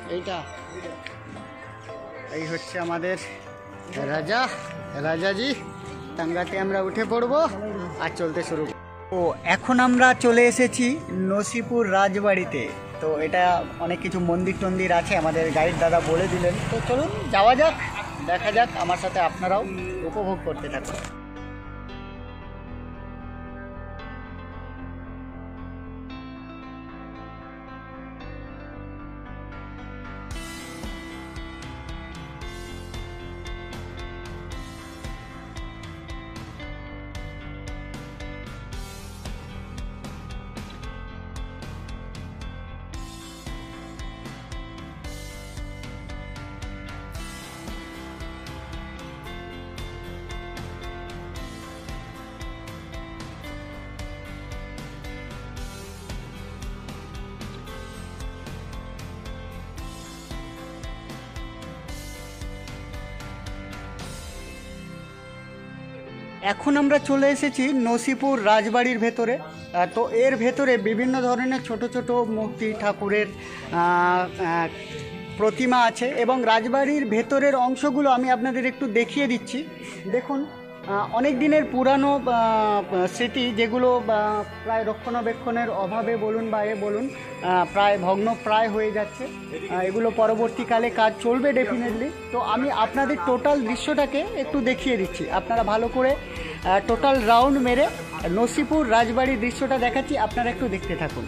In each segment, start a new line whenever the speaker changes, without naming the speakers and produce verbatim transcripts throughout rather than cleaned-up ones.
এইটা এই হচ্ছে আমাদের রাজা রাজাজি। টাঙ্গাতে আমরা উঠে পড়বো আর চলতে শুরু। ও এখন আমরা চলে এসেছি নসিপুর রাজবাড়িতে। তো এটা অনেক কিছু মন্দির টন্দির আছে, আমাদের গাইড দাদা বলে দিলেন। তো চলুন যাওয়া যাক, দেখা যাক, আমার সাথে আপনারাও উপভোগ করতে থাকুন। এখন আমরা চলে এসেছি নসিপুর রাজবাড়ির ভেতরে। তো এর ভেতরে বিভিন্ন ধরনের ছোট ছোট মূর্তি ঠাকুরের প্রতিমা আছে এবং রাজবাড়ির ভেতরের অংশগুলো আমি আপনাদের একটু দেখিয়ে দিচ্ছি। দেখুন, অনেক দিনের পুরানো স্মৃতি, যেগুলো প্রায় রক্ষণাবেক্ষণের অভাবে বলুন বা এ বলুন প্রায় ভগ্ন প্রায় হয়ে যাচ্ছে। এগুলো পরবর্তীকালে কাজ চলবে ডেফিনেটলি। তো আমি আপনাদের টোটাল দৃশ্যটাকে একটু দেখিয়ে দিচ্ছি, আপনারা ভালো করে টোটাল রাউন্ড মেরে নসিপুর রাজবাড়ির দৃশ্যটা দেখাচ্ছি, আপনারা একটু দেখতে থাকুন।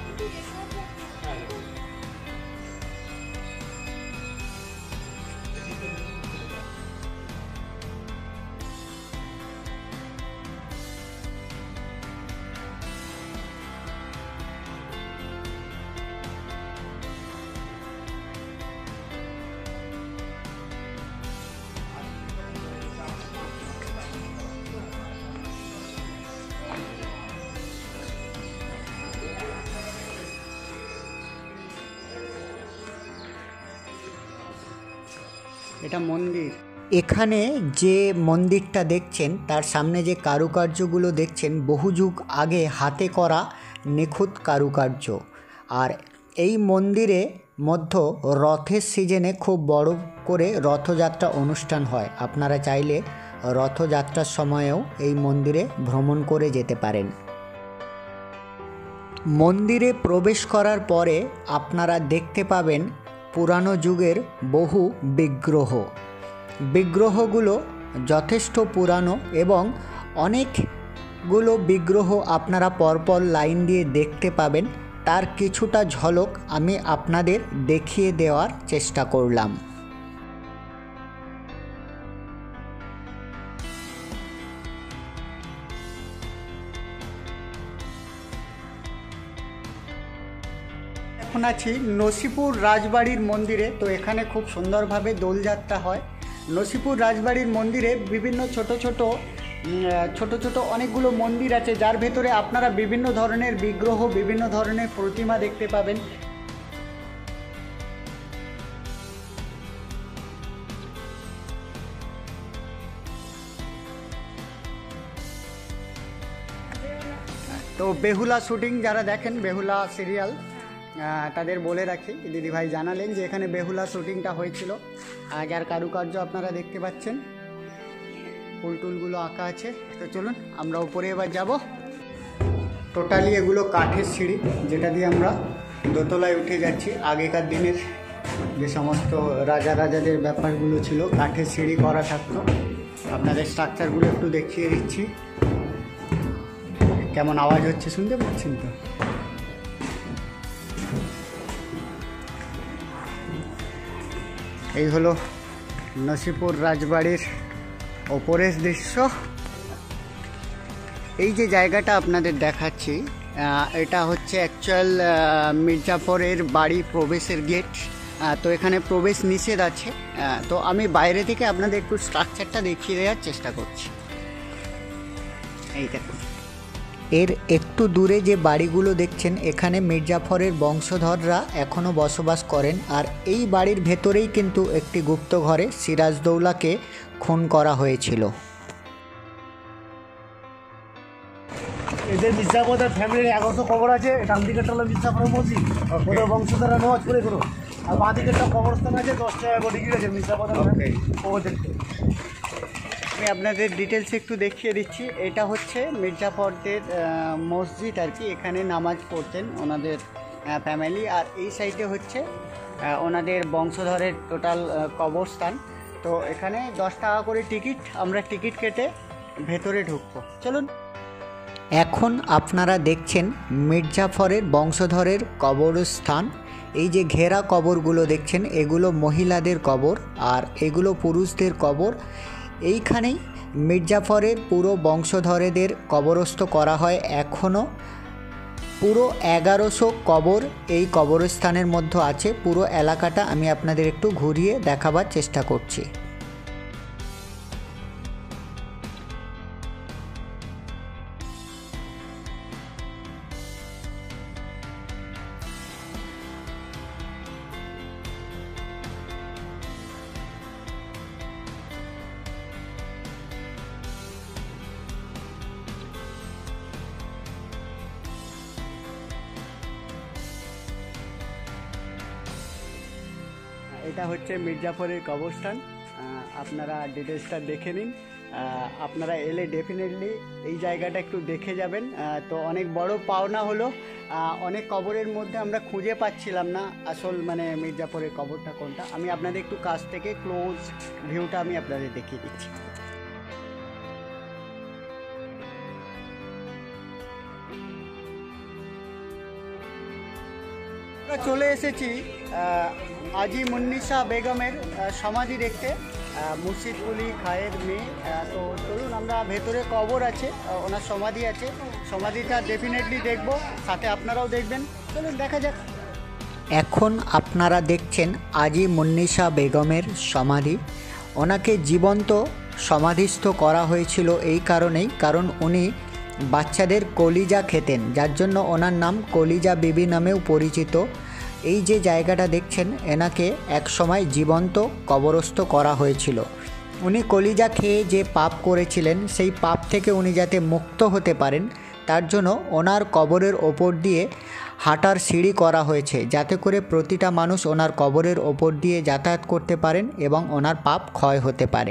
এটা মন্দির। এখানে যে মন্দিরটা দেখছেন তার সামনে যে কারুকার্যগুলো দেখছেন বহু যুগ আগে হাতে করা নিখুঁত কারুকার্য। আর এই মন্দিরে মধ্য রথের সিজনে খুব বড় করে রথযাত্রা অনুষ্ঠান হয়। আপনারা চাইলে রথযাত্রার সময়েও এই মন্দিরে ভ্রমণ করে যেতে পারেন। মন্দিরে প্রবেশ করার পরে আপনারা দেখতে পাবেন পুরানো যুগের বহু বিগ্রহ। বিগ্রহগুলো যথেষ্ট পুরানো এবং অনেকগুলো বিগ্রহ আপনারা পরপর লাইন দিয়ে দেখতে পাবেন। তার কিছুটা ঝলক আমি আপনাদের দেখিয়ে দেওয়ার চেষ্টা করলাম। এখন আছি নসিপুর রাজবাড়ির মন্দিরে। তো এখানে খুব সুন্দরভাবে দোলযাত্রা হয়। নসিপুর রাজবাড়ির মন্দিরে বিভিন্ন ছোট ছোট ছোট ছোট অনেকগুলো মন্দির আছে, যার ভেতরে আপনারা বিভিন্ন ধরনের বিগ্রহ, বিভিন্ন ধরনের প্রতিমা দেখতে পাবেন। তো বেহুলা শুটিং যারা দেখেন, বেহুলা সিরিয়াল, তাদের বলে রাখি, দিদিভাই জানালেন যে এখানে বেহুলা শুটিংটা হয়েছিল। যার কারুকার্য আপনারা দেখতে পাচ্ছেন, ফুলটুলগুলো আঁকা আছে। তো চলুন আমরা উপরে এবার যাব। টোটালি এগুলো কাঠের সিঁড়ি, যেটা দিয়ে আমরা দোতলায় উঠে যাচ্ছি। আগেকার দিনের যে সমস্ত রাজা রাজাদের ব্যাপারগুলো ছিল, কাঠের সিঁড়ি করা থাকতো। আপনাদের স্ট্রাকচারগুলো একটু দেখিয়ে দিচ্ছি। কেমন আওয়াজ হচ্ছে শুনতে পাচ্ছেন তো? এই হলো নসিপুর রাজবাড়ির ওপরের দৃশ্য। এই যে জায়গাটা আপনাদের দেখাচ্ছি, এটা হচ্ছে অ্যাকচুয়াল মির্জাফরের বাড়ি প্রবেশের গেট। তো এখানে প্রবেশ নিষেধ আছে। তো আমি বাইরে থেকে আপনাদের একটু স্ট্রাকচারটা দেখিয়ে দেওয়ার চেষ্টা করছি। এই দেখুন, এর একটু দূরে যে বাড়িগুলো দেখছেন, এখানে মির্জাফরের বংশধররা এখনও বসবাস করেন। আর এই বাড়ির ভেতরেই কিন্তু একটি গুপ্ত ঘরে সিরাজদৌলাকে খুন করা হয়েছিল।
এদের মির্জাফরের ফ্যামিলির এগারোশো কবর আছে। ডান দিকেরটা হলো মির্জাফরের মসজিদ, ওদের বংশধররা নামাজ পড়ে করো। আর বাঁদিকে একটা কবরস্থান আছে, দশ টাকা করে টিকিট আছে মির্জাপুর কবর দেখতে।
আমি আপনাদের ডিটেলস একটু দেখিয়ে দিচ্ছি। এটা হচ্ছে মির্জাফরদের মসজিদ আর কি, এখানে নামাজ পড়তেন ওনাদের ফ্যামিলি। আর এই সাইডে হচ্ছে ওনাদের বংশধরের টোটাল কবরস্থান। তো এখানে দশ টাকা করে টিকিট, আমরা টিকিট কেটে ভেতরে ঢুকবো, চলুন। এখন আপনারা দেখছেন মির্জাফরের বংশধরের কবরস্থান। এই যে ঘেরা কবরগুলো দেখছেন এগুলো মহিলাদের কবর, আর এগুলো পুরুষদের কবর। এইখানেই মির্জাফরের পুরো বংশধরেদের কবরস্থ করা হয় এখনও। পুরো এগারোশো কবর এই কবরস্থানের মধ্যে আছে। পুরো এলাকাটা আমি আপনাদের একটু ঘুরিয়ে দেখাবার চেষ্টা করছি। এটা হচ্ছে মির্জাফরের কবরস্থান, আপনারা ডিটেলসটা দেখে নিন। আপনারা এলে ডেফিনেটলি এই জায়গাটা একটু দেখে যাবেন। তো অনেক বড় পাওনা হলো, অনেক কবরের মধ্যে আমরা খুঁজে পাচ্ছিলাম না আসল মানে মির্জাফরের কবরটা কোনটা। আমি আপনাদের একটু কাছ থেকে ক্লোজ ভিউটা আমি আপনাদের দেখিয়ে দিচ্ছি। আমরা চলে এসেছি আজি মুন্নিসা বেগমের সমাধি দেখতে, মুর্শিদকুলি খায়ের মেয়ে। তো চলুন, আমরা ভেতরে কবর আছে, ওনার সমাধি আছে, সমাধিটা ডেফিনেটলি দেখব, সাথে আপনারাও দেখবেন, চলুন দেখা যাক। এখন আপনারা দেখছেন আজি মুন্নিসা বেগমের সমাধি। ওনাকে জীবন্ত সমাধিস্থ করা হয়েছিল এই কারণেই, কারণ উনি বাচ্চাদের কলিজা খেতেন, যার জন্য ওনার নাম কলিজা বিবি নামেও পরিচিত। এই যে জায়গাটা দেখছেন এনাকে একসময় জীবন্ত কবরস্থ করা হয়েছিল। উনি কলিজা খেয়ে যে পাপ করেছিলেন সেই পাপ থেকে উনি যাতে মুক্ত হতে পারেন তার জন্য ওনার কবরের ওপর দিয়ে হাঁটার সিঁড়ি করা হয়েছে, যাতে করে প্রতিটা মানুষ ওনার কবরের ওপর দিয়ে যাতায়াত করতে পারেন এবং ওনার পাপ ক্ষয় হতে পারে।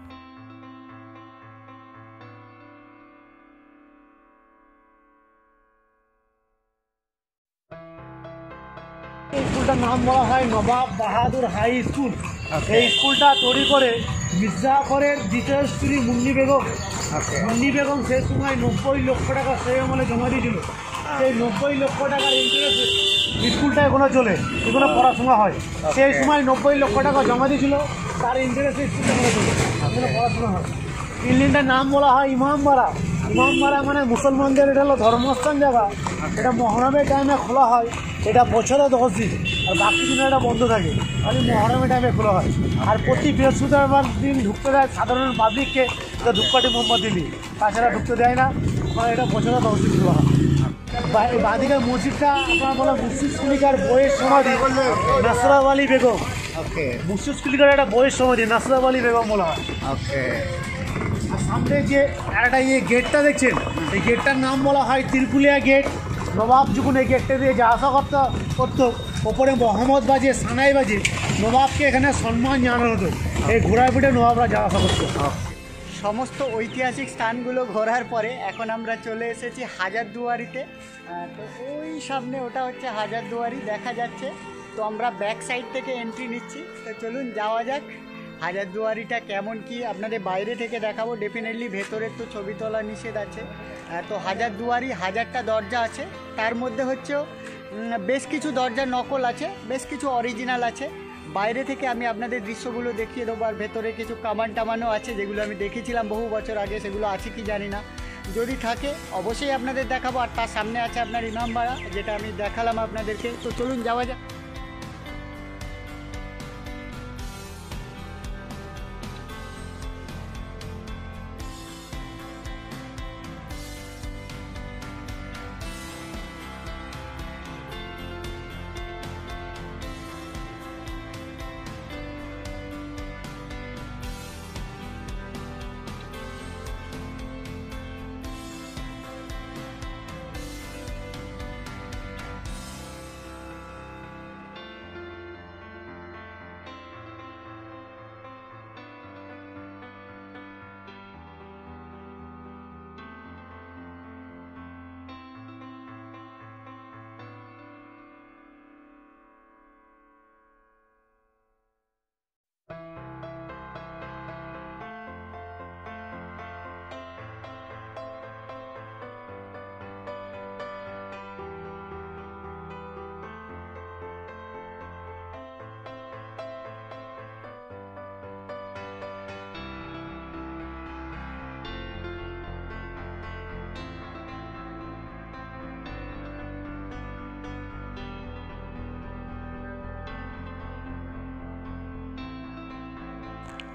এই স্কুলটার নাম বলা হয় নবাব বাহাদুর হাই স্কুল। এই স্কুলটা তৈরি করে মির্জাফরের দ্বিতীয় স্ত্রী মুন্নি বেগম। মুন্নি বেগম সেই সময় নব্বই লক্ষ টাকা সেই আমলে জমা দিয়েছিল। সেই নব্বই লক্ষ টাকার ইন্টারেস্টে স্কুলটা এখনো চলে, এখনো পড়াশোনা হয়। সেই সময় নব্বই লক্ষ টাকা জমা দিয়েছিল, তার ইন্টারেস্টে স্কুলটা এখনো চলে, এখনো পড়াশোনা হয়। বিল্ডিংটার নাম বলা হয় ইমামবাড়া। ইমামবাড়া মানে মুসলমানদের এটা হলো ধর্মস্থান জায়গা। এটা মহরমের টাইমে খোলা হয়, এটা বছরে দশ দিন, আর বাকি দিনে এটা বন্ধ থাকে, খালি মহরমের টাইমে খোলা হয়। আর প্রতি বৃহস্পতিবার দিন ঢুকতে দেয় সাধারণ পাবলিককে, এটা ধূপকাঠি মোমবাতি দিলি, তাছাড়া ঢুকতে দেয় না, মানে এটা বছরে দশ দিন খোলা হয়। বাদিকের মসজিদটা আপনার বলে মুর্শিদ কুলিকার বইয়ের সমাধি নাসরাত আলী বেগম।
ওকে,
মুর্শিদ কুলিকার একটা বইয়ের সমাধি নাসরাত আলী বেগম বলা হয়।
ওকে,
সামনে যে একটা ইয়ে গেটটা দেখছেন, এই গেটটার নাম বলা হয় তিরকুলিয়া গেট। নবাব যখন এই গেটটা দিয়ে যা আসা করতে করতো, ওপরে মোহাম্মদ বাজে, সানাই বাজে, নবাবকে এখানে সম্মান জানানো হতো। এই ঘোড়ায় পিঠে নবাবরা যা আসা করতো।
সমস্ত ঐতিহাসিক স্থানগুলো ঘোরার পরে এখন আমরা চলে এসেছি হাজারদুয়ারিতে। তো ওই সামনে ওটা হচ্ছে হাজারদুয়ারি দেখা যাচ্ছে। তো আমরা ব্যাক সাইড থেকে এন্ট্রি নিচ্ছি, তো চলুন যাওয়া যাক। হাজারদুয়ারিটা কেমন কি আপনাদের বাইরে থেকে দেখাবো, ডেফিনেটলি ভেতরের তো ছবি তোলা নিষেধ আছে। তো হাজারদুয়ারি হাজারটা দরজা আছে, তার মধ্যে হচ্ছে বেশ কিছু দরজার নকল আছে, বেশ কিছু অরিজিনাল আছে। বাইরে থেকে আমি আপনাদের দৃশ্যগুলো দেখিয়ে দেবো। আর ভেতরে কিছু কামান টামানও আছে, যেগুলো আমি দেখেছিলাম বহু বছর আগে, সেগুলো আছে কি জানি না, যদি থাকে অবশ্যই আপনাদের দেখাবো। আর তার সামনে আছে আপনার ইমামবাড়া, যেটা আমি দেখালাম আপনাদেরকে। তো চলুন যাওয়া যাক।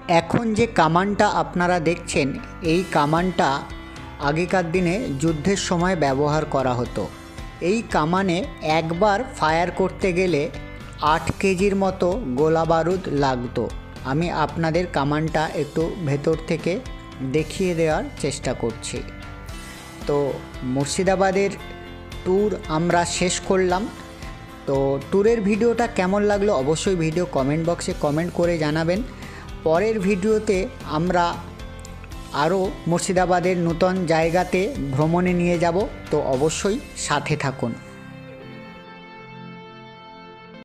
এখন যে কামানটা আপনারা দেখছেন এই কামানটা আগেকার দিনে যুদ্ধের সময় ব্যবহার করা হতো। এই কামানে একবার ফায়ার করতে গেলে আট কেজির মতো গোলা বারুদ লাগতো। আমি আপনাদের কামানটা একটু ভেতর থেকে দেখিয়ে দেওয়ার চেষ্টা করছি। তো মুর্শিদাবাদের ট্যুর আমরা শেষ করলাম। তো ট্যুরের ভিডিওটা কেমন লাগলো অবশ্যই ভিডিও কমেন্ট বক্সে কমেন্ট করে জানাবেন। পরের ভিডিওতে আমরা আরও মুর্শিদাবাদের নূতন জায়গাতে ভ্রমণে নিয়ে যাব, তো অবশ্যই সাথে থাকুন।